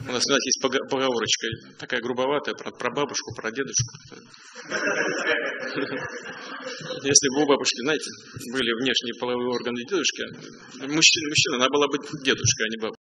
У нас есть поговорочка такая грубоватая про бабушку, про дедушку. Если бы у бабушки, знаете, были внешние половые органы дедушки, мужчина, она была бы дедушка, а не бабушка.